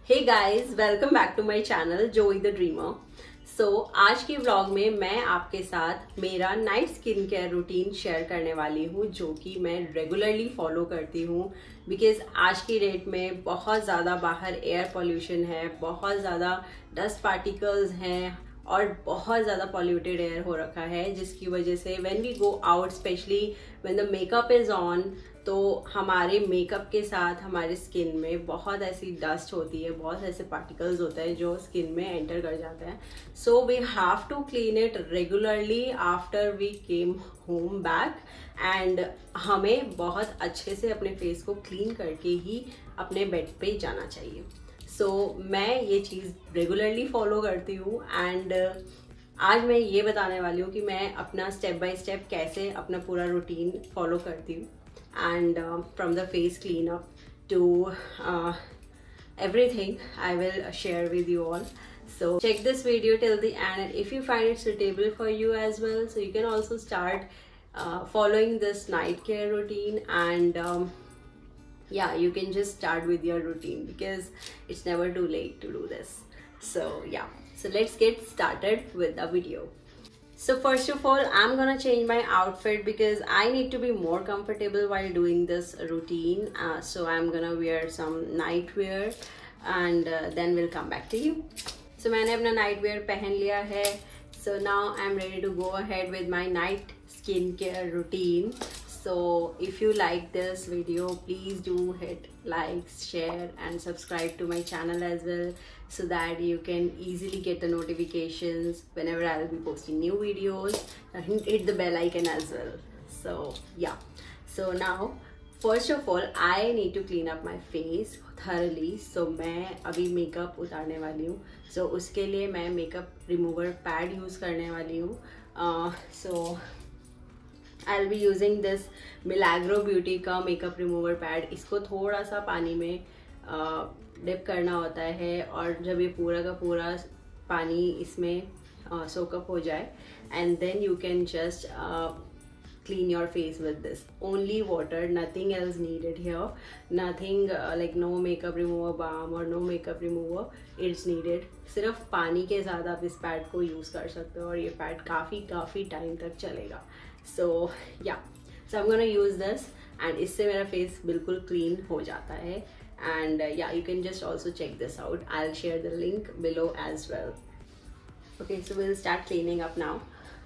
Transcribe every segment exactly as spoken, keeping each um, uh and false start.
Hey guys, welcome back to my channel Joey the Dreamer. So आज के vlog में मैं आपके साथ मेरा night skin care routine share करने वाली हूँ, जो कि मैं रेगुलरली फॉलो करती हूँ। बिकॉज आज की डेट में बहुत ज़्यादा बाहर एयर पोल्यूशन है, बहुत ज़्यादा डस्ट पार्टिकल्स हैं और बहुत ज़्यादा पॉल्यूटेड एयर हो रखा है, जिसकी वजह से when we go out, specially when the makeup is on, तो हमारे मेकअप के साथ हमारे स्किन में बहुत ऐसी डस्ट होती है, बहुत ऐसे पार्टिकल्स होते हैं जो स्किन में एंटर कर जाते हैं। So we have to clean it regularly after we came home back, and हमें बहुत अच्छे से अपने फेस को क्लीन करके ही अपने बेड पे जाना चाहिए। सो so, मैं ये चीज़ रेगुलरली फॉलो करती हूँ, एंड आज मैं ये बताने वाली हूँ कि मैं अपना स्टेप बाय स्टेप कैसे अपना पूरा रूटीन फॉलो करती हूँ। And uh, from the face cleanup to uh, everything I will share with you all. So check this video till the end, and if you find it suitable for you as well, so you can also start uh, following this night care routine, and um, yeah, you can just start with your routine because it's never too late to do this. So yeah, so let's get started with the video. So first of all, I'm gonna change my outfit because I need to be more comfortable while doing this routine. Uh, so I'm gonna wear some night wear, and uh, then we'll come back to you. So मैंने अपना night wear पहन लिया है. So now I'm ready to go ahead with my night skincare routine. So if you like this video, please do hit like, share and subscribe to my channel as well, so that you can easily get the notifications whenever I'll be posting new videos, and hit the bell icon as well. So yeah, so now first of all I need to clean up my face thoroughly. So मैं अभी makeup उतारने वाली हूँ. So उसके लिए मैं makeup remover pad use करने वाली हूँ. uh, so I'll be using this Milagro Beauty का मेकअप रिमूवर पैड. इसको थोड़ा सा पानी में डिप uh, करना होता है, और जब ये पूरा का पूरा पानी इसमें सोकअप uh, हो जाए, and then you can just clean your face with this. Only water, nothing else needed here. Nothing uh, like no makeup remover balm or no makeup remover it's needed. सिर्फ पानी के साथ आप इस पैड को use कर सकते हो, और ये पैड काफ़ी काफ़ी टाइम तक चलेगा. So yeah, so I'm gonna use this, and इससे मेरा फेस बिल्कुल क्लीन हो जाता है. And uh, yeah, you can just also check this out. I'll share the link below as well. Okay, so we'll start cleaning up now.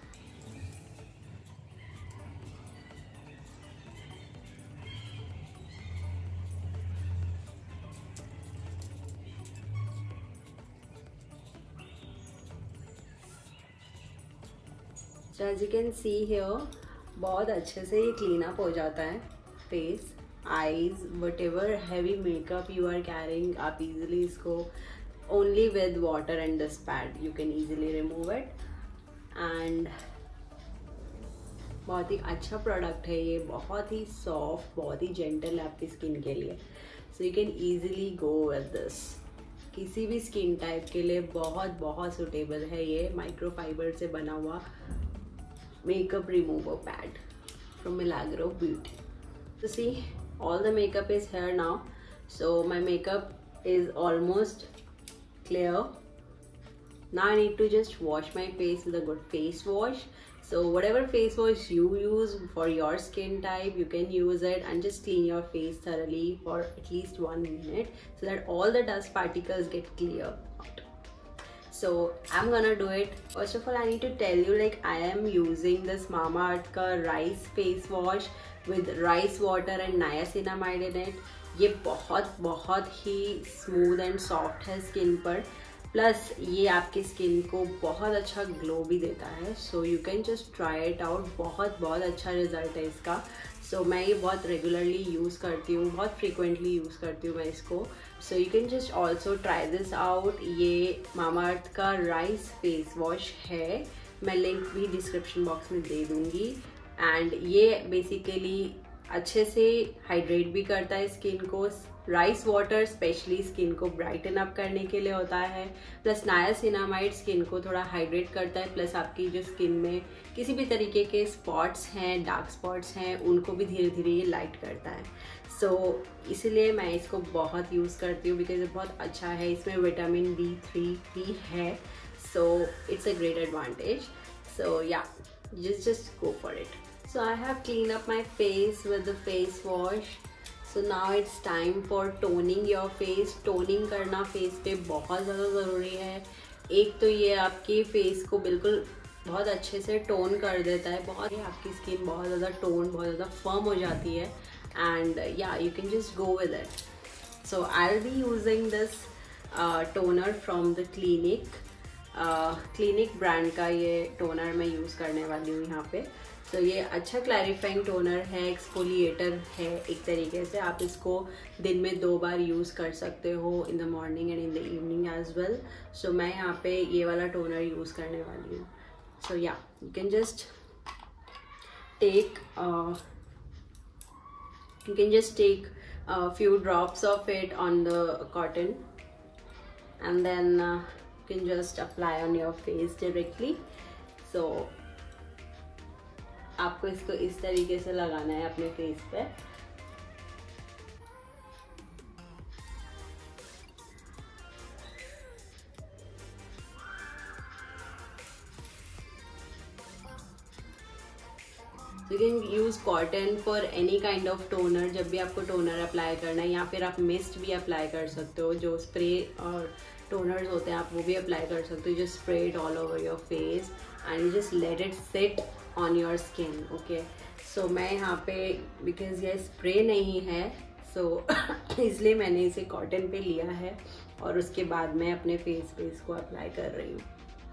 So as you can see here, बहुत अच्छे से ये clean up हो जाता है face, eyes, whatever heavy makeup you are carrying, आप easily इसको only with water and this pad you can easily remove it. And बहुत ही अच्छा प्रोडक्ट है ये, बहुत ही सॉफ्ट, बहुत ही जेंटल है आपकी स्किन के लिए. So you can easily go with this. किसी भी स्किन टाइप के लिए बहुत बहुत सुटेबल है ये माइक्रोफाइबर से बना हुआ makeup remover pad from Milagro Beauty. So see, all the makeup is here now. So my makeup is almost clear. Now I need to just wash my face with a good face wash. So whatever face wash you use for your skin type, you can use it, and just clean your face thoroughly for at least one minute so that all the dust particles get clear out. So I'm gonna do it. First of all, I need to tell you, like, I am using this Mamaearth का rice face wash with rice water and niacinamide in it. ये बहुत बहुत ही smooth and soft है skin पर, plus ये आपकी skin को बहुत अच्छा ग्लो भी देता है. So you can just try it out. बहुत बहुत अच्छा रिजल्ट है इसका. सो so, मैं ये बहुत रेगुलरली यूज़ करती हूँ, बहुत फ्रीक्वेंटली यूज़ करती हूँ मैं इसको. So you can just also try this out. ये मामाअर्थ का राइस फेस वॉश है, मैं लिंक भी डिस्क्रिप्शन बॉक्स में दे दूँगी. एंड ये बेसिकली अच्छे से हाइड्रेट भी करता है स्किन को, राइस वाटर स्पेशली स्किन को ब्राइटन अप करने के लिए होता है, प्लस नायासिनामाइड स्किन को थोड़ा हाइड्रेट करता है, प्लस आपकी जो स्किन में किसी भी तरीके के स्पॉट्स हैं, डार्क स्पॉट्स हैं, उनको भी धीरे धीरे ये लाइट करता है। सो so, इसलिए मैं इसको बहुत यूज़ करती हूँ बिकॉज ये बहुत अच्छा है, इसमें विटामिन बी थ्री भी है, so it's a great advantage. So yeah just just go for it. So I have cleaned up my face with the face wash. So now it's time for toning your face. Toning करना face पे बहुत ज़्यादा ज़रूरी है। एक तो ये आपके फेस को बिल्कुल बहुत अच्छे से टोन कर देता है, बहुत आपकी स्किन बहुत ज़्यादा टोन, बहुत ज़्यादा फर्म हो जाती है, and yeah you can just go with it. So I will be using this toner from the Clinique Clinique uh, brand का ये टोनर मैं यूज़ करने वाली हूँ यहाँ पे। तो so, ये अच्छा क्लैरिफाइंग टोनर है, एक्सफोलिएटर है एक तरीके से। आप इसको दिन में दो बार यूज़ कर सकते हो, in the morning and in the evening as well. So मैं यहाँ पे ये वाला टोनर यूज़ करने वाली हूँ। So yeah you can just take you can just take few drops of it on the cotton and then can just apply on your face directly. So आपको इसको इस तरीके से लगाना है अपने फेस पे। You can use cotton for any kind of toner, जब भी आपको टोनर अप्लाई करना है, या फिर आप मिस्ट भी अप्लाई कर सकते हो, जो स्प्रे और टोनर्स होते हैं आप वो भी अप्लाई कर सकते हो। Just spray it all over your face and you just let it sit on your skin. Okay, so मैं यहाँ पे बिकॉज ये स्प्रे नहीं है, सो so, इसलिए मैंने इसे कॉटन पे लिया है और उसके बाद मैं अपने फेस पे इसको अप्लाई कर रही हूँ।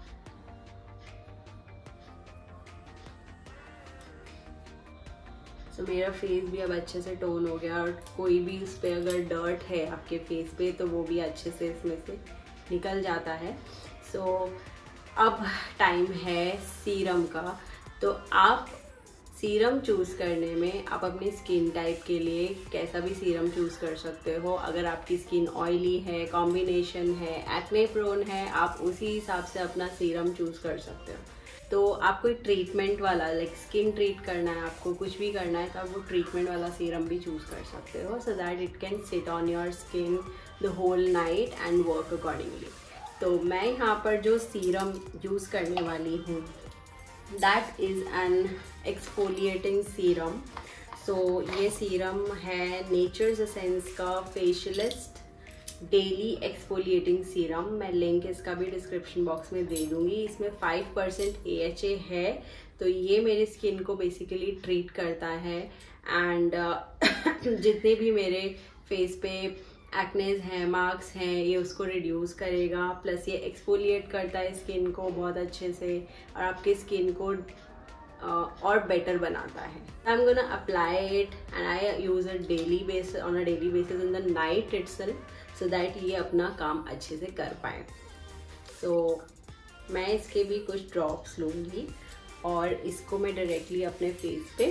सो so, मेरा फेस भी अब अच्छे से टोन हो गया, और कोई भी उस पर अगर डर्ट है आपके फेस पे तो वो भी अच्छे से इसमें से निकल जाता है। सो so, अब टाइम है सीरम का। तो आप सीरम चूज़ करने में आप अपनी स्किन टाइप के लिए कैसा भी सीरम चूज़ कर सकते हो। अगर आपकी स्किन ऑयली है, कॉम्बिनेशन है, एक्ने प्रोन है, आप उसी हिसाब से अपना सीरम चूज़ कर सकते हो। तो आप कोई ट्रीटमेंट वाला, लाइक स्किन ट्रीट करना है, आपको कुछ भी करना है, तो आप वो ट्रीटमेंट वाला सीरम भी चूज़ कर सकते हो, so that it can sit on your skin the whole night and work accordingly. तो मैं यहाँ पर जो सीरम यूज़ करने वाली हूँ that is an exfoliating serum. So ये सीरम है नेचर्स एसेंस का फेशियलिस्ट डेली एक्सफोलिएटिंग सीरम। मैं लिंक इसका भी डिस्क्रिप्शन बॉक्स में दे दूंगी। इसमें five percent A H A है, तो ये मेरी स्किन को बेसिकली ट्रीट करता है, एंड uh, जितने भी मेरे फेस पे एक्नेज हैं, मार्क्स हैं, ये उसको रिड्यूस करेगा। प्लस ये एक्सफोलिएट करता है स्किन को बहुत अच्छे से, और आपकी स्किन को uh, और बेटर बनाता है। I am gonna apply it and I use it daily basis on a daily basis in the night itself, so that ये अपना काम अच्छे से कर पाए। सो so, मैं इसके भी कुछ ड्रॉप्स लूँगी और इसको मैं डायरेक्टली अपने फेस पे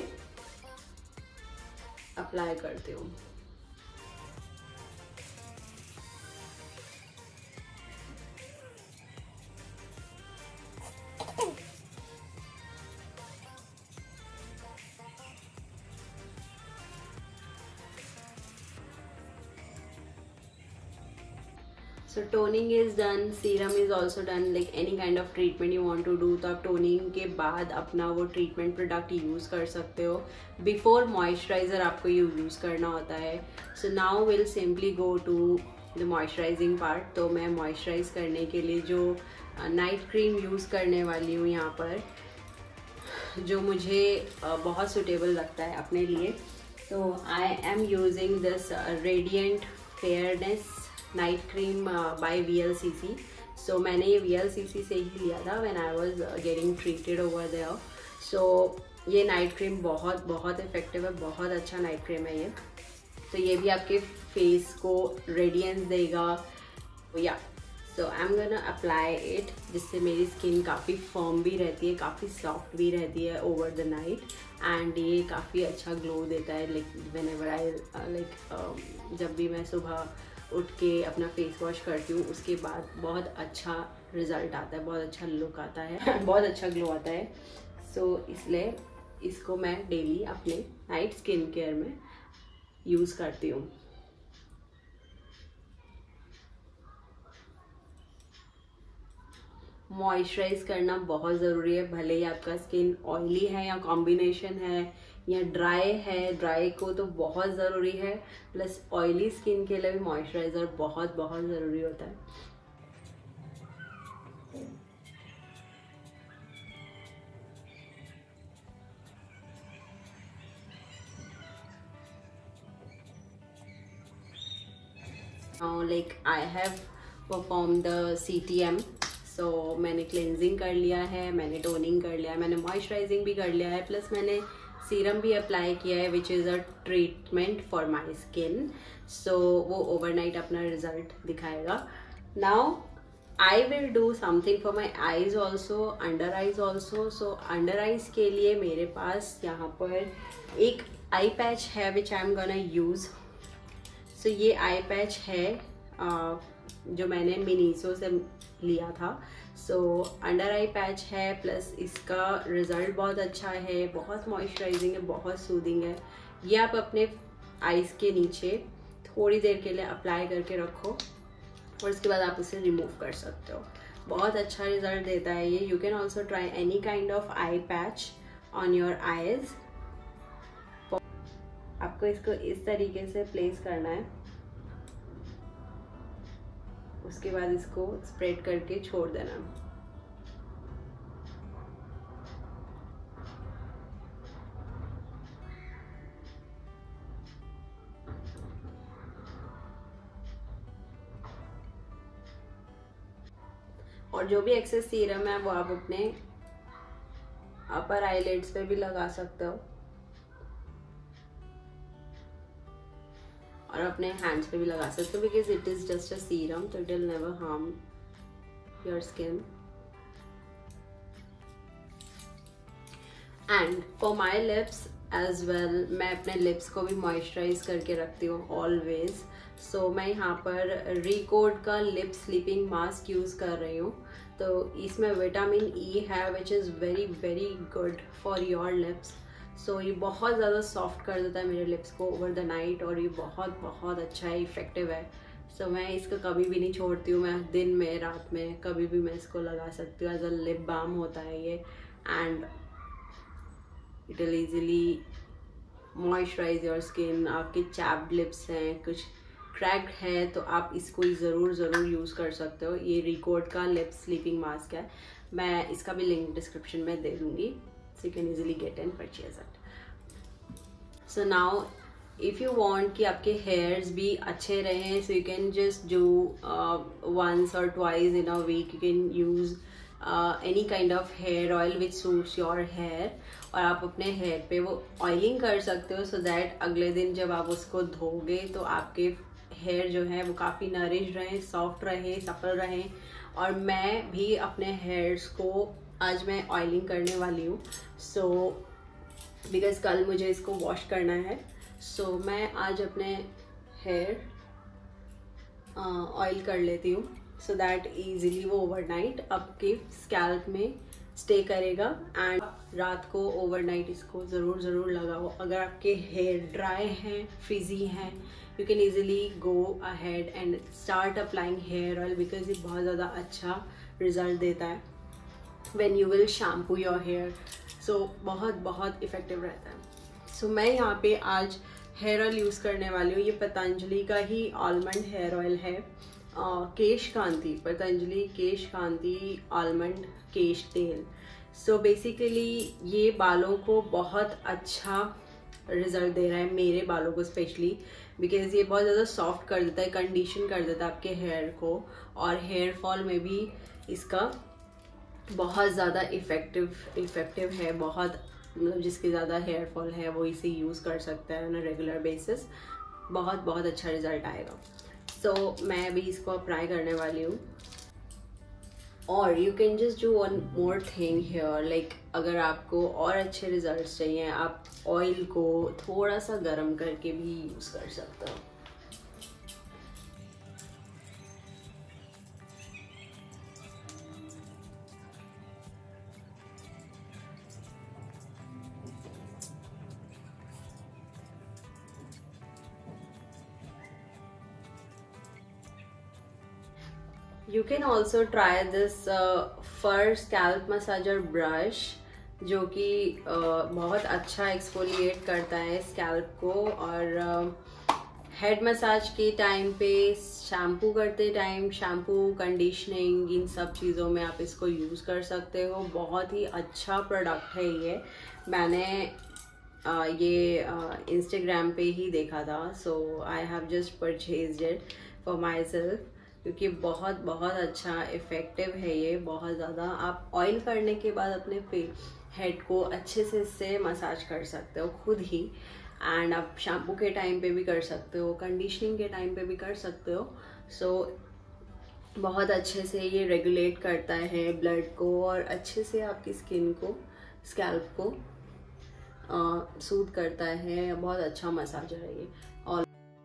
अप्लाई करती हूँ। So toning is done, serum is also done, like any kind of treatment you want to do, तो आप toning के बाद अपना वो treatment product use कर सकते हो। Before moisturizer आपको ये use करना होता है। So now we'll simply go to the moisturizing part। तो मैं moisturize करने के लिए जो night cream use करने वाली हूँ यहाँ पर, जो मुझे बहुत suitable लगता है अपने लिए। So I am using this Radiant Fairness night cream by V L C C. So मैंने ये वी एल सी सी से ही लिया था when I was getting treated over there. So ये नाइट क्रीम बहुत बहुत इफेक्टिव है, बहुत अच्छा नाइट क्रीम है ये। तो ये भी आपके फेस को रेडियंस देगा। Yeah so I am gonna apply it, जिससे मेरी स्किन काफ़ी फर्म भी रहती है, काफ़ी सॉफ्ट भी रहती है ओवर द नाइट, एंड ये काफ़ी अच्छा ग्लो देता है। Like whenever I like जब भी मैं सुबह उठ के अपना फेस वॉश करती हूँ उसके बाद बहुत अच्छा रिजल्ट आता है, बहुत अच्छा लुक आता है बहुत अच्छा ग्लो आता है। सो so, इसलिए इसको मैं डेली अपने नाइट स्किन केयर में यूज़ करती हूँ। मॉइस्चराइज करना बहुत ज़रूरी है, भले ही आपका स्किन ऑयली है या कॉम्बिनेशन है या ड्राई है। ड्राई को तो बहुत ज़रूरी है, प्लस ऑयली स्किन के लिए भी मॉइस्चराइज़र बहुत बहुत ज़रूरी होता है। Like I have perform the C T M, so मैंने क्लेंजिंग कर लिया है, मैंने टोनिंग कर लिया है, मैंने मॉइस्चराइजिंग भी कर लिया है, प्लस मैंने सीरम भी अप्लाई किया है which is a treatment for my skin. So वो ओवरनाइट अपना रिजल्ट दिखाएगा। Now I will do something for my eyes also, under eyes also. So under eyes के लिए मेरे पास यहाँ पर एक आई पैच है which I am gonna use. So ये आई पैच है uh, जो मैंने मिनीसो से लिया था। सो अंडर आई पैच है, प्लस इसका रिज़ल्ट बहुत अच्छा है, बहुत मॉइस्चराइजिंग है, बहुत सूदिंग है। ये आप अपने आईज के नीचे थोड़ी देर के लिए अप्लाई करके रखो और उसके बाद आप उसे रिमूव कर सकते हो। बहुत अच्छा रिजल्ट देता है ये। You can also try any kind of eye patch on your eyes. आपको इसको इस तरीके से प्लेस करना है, उसके बाद इसको स्प्रेड करके छोड़ देना। और जो भी एक्सेस सीरम है वो आप अपने अपर आईलिड्स पे भी लगा सकते हो और अपने हैंड्स पे भी लगा सकते हो, because it is just a serum, तो it will never harm your skin. And for my lips as well, मैं अपने लिप्स को भी मॉइस्चराइज करके रखती हूँ ऑलवेज। सो so, मैं यहाँ पर रिकोड का लिप स्लीपिंग मास्क यूज़ कर रही हूँ। तो इसमें विटामिन ई है which is very very good for your lips. So ये बहुत ज़्यादा सॉफ्ट कर देता है मेरे लिप्स को ओवर द नाइट, और ये बहुत बहुत अच्छा है, इफेक्टिव है। सो so, मैं इसको कभी भी नहीं छोड़ती हूँ, मैं दिन में रात में कभी भी मैं इसको लगा सकती हूँ। एज अ लिप बाम होता है ये, and it will easily moisturize your skin. आपके चैप्ड लिप्स हैं, कुछ क्रैक्ड है, तो आप इसको ज़रूर ज़रूर यूज़ कर सकते हो। ये रिकॉर्ड का लिप स्लीपिंग मास्क है, मैं इसका भी लिंक डिस्क्रिप्शन में दे दूँगी, so you can easily get and purchase it. So now if you want कि आपके हेयर्स भी अच्छे रहें, so you can just do once or twice in a week, you can use any kind of hair oil which suits your hair, और आप अपने hair पे वो ऑयलिंग कर सकते हो, सो दैट अगले दिन जब आप उसको धोगे तो आपके हेयर जो है वो काफ़ी नरिश रहें, सॉफ्ट रहें, सफल रहें। और मैं भी अपने हेयर्स को आज मैं ऑयलिंग करने वाली हूँ, सो बिकॉज कल मुझे इसको वॉश करना है। सो so, मैं आज अपने हेयर ऑयल कर लेती हूँ, सो दैट ईजिली वो ओवरनाइट आपके स्कैल्प में स्टे करेगा। एंड रात को ओवरनाइट इसको ज़रूर ज़रूर लगाओ। अगर आपके हेयर ड्राई हैं, फ्रिजी हैं, you can easily go ahead and start applying hair oil, because ये बहुत ज़्यादा अच्छा रिजल्ट देता है when you will shampoo your hair. So बहुत बहुत इफ़ेक्टिव रहता है। सो so, मैं यहाँ पे आज हेयर ऑयल यूज़ करने वाली हूँ। ये पतंजलि का ही आलमंड हेयर ऑयल है, uh, केश कांति, पतंजलि केश कांति आलमंड केश तेल। सो so, बेसिकली ये बालों को बहुत अच्छा रिजल्ट दे रहा है, मेरे बालों को स्पेशली, बिकॉज ये बहुत ज़्यादा सॉफ्ट कर देता है, कंडीशन कर देता है आपके हेयर को, और हेयर फॉल में भी इसका बहुत ज़्यादा इफ़ेक्टिव इफ़ेक्टिव है। बहुत मतलब जिसके ज़्यादा हेयर फॉल है वो इसे यूज़ कर सकता है ऑन अ रेगुलर बेसिस, बहुत बहुत अच्छा रिजल्ट आएगा। सो so, मैं अभी इसको अप्लाई करने वाली हूँ। और you can just do one more thing here, like अगर आपको और अच्छे रिजल्ट्स चाहिए आप ऑयल को थोड़ा सा गर्म करके भी यूज़ कर सकते हो। You can also try this uh, fur scalp massager brush, जो कि uh, बहुत अच्छा एक्सफोलिएट करता है स्कैल्प को। और हेड uh, मसाज के टाइम पे, शैम्पू करते टाइम, शैम्पू कंडीशनिंग इन सब चीज़ों में आप इसको यूज़ कर सकते हो। बहुत ही अच्छा प्रोडक्ट है ये। मैंने uh, ये इंस्टाग्राम uh, पे ही देखा था, so I have just purchased it for myself, क्योंकि बहुत बहुत अच्छा इफ़ेक्टिव है ये। बहुत ज़्यादा आप ऑयल करने के बाद अपने फे हेड को अच्छे से इससे मसाज कर सकते हो खुद ही। एंड आप शैम्पू के टाइम पे भी कर सकते हो, कंडीशनिंग के टाइम पे भी कर सकते हो। सो so, बहुत अच्छे से ये रेगुलेट करता है ब्लड को और अच्छे से आपकी स्किन को, स्कैल्प को सूद uh, करता है। बहुत अच्छा मसाजर है ये। और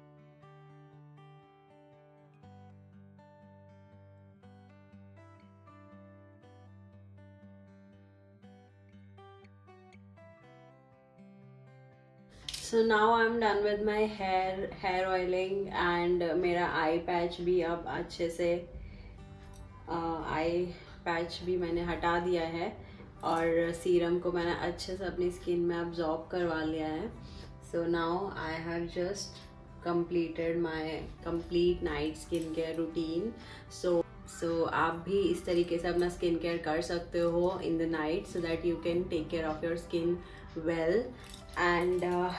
so now I am done with my hair hair oiling and मेरा आई पैच भी अब अच्छे से, आई uh, पैच भी मैंने हटा दिया है और सीरम को मैंने अच्छे से अपनी स्किन में अब्जॉर्ब करवा लिया है। So now I have just completed my complete night skin care routine. So so आप भी इस तरीके से अपना स्किन केयर कर सकते हो in the night, so that you can take care of your skin well. And uh,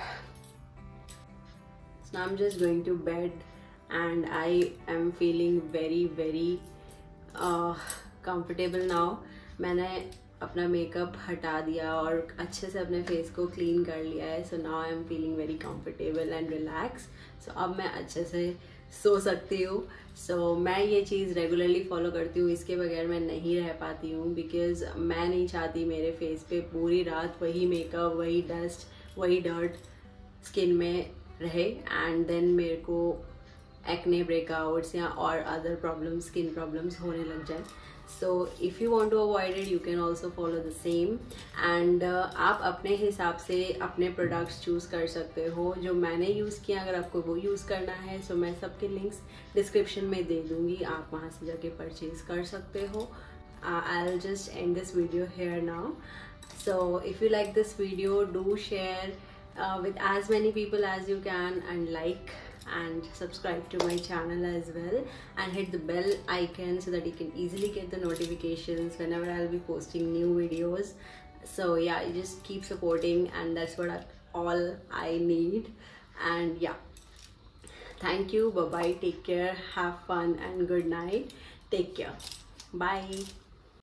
so now I'm just going to bed and I am feeling very very uh, comfortable now. मैंने अपना makeup हटा दिया और अच्छे से अपने face को clean कर लिया है। So now I am feeling very comfortable and relax. So अब मैं अच्छे से सो सकती हूँ। सो so, मैं ये चीज़ रेगुलरली फॉलो करती हूँ, इसके बगैर मैं नहीं रह पाती हूँ, बिकॉज मैं नहीं चाहती मेरे फेस पे पूरी रात वही मेकअप, वही डस्ट, वही डर्ट स्किन में रहे एंड देन मेरे को एक्ने, ब्रेकआउट्स या और अदर प्रॉब्लम्स, स्किन प्रॉब्लम्स होने लग जाए। So if you want to avoid it, you can also follow the same. And आप अपने हिसाब से अपने प्रोडक्ट्स चूज़ कर सकते हो जो मैंने यूज़ किया। अगर आपको वो यूज़ करना है सो so मैं सबके लिंक्स डिस्क्रिप्शन में दे दूँगी, आप वहाँ से जाके परचेज़ कर सकते हो। I will just end this video here now. So if you like this video, do share uh, with as many people as you can, and like and subscribe to my channel as well, and hit the bell icon so that you can easily get the notifications whenever I'll be posting new videos. So yeah, you just keep supporting, and that's what I, all I need. And yeah, thank you, bye bye, take care, have fun and good night. Take care, bye.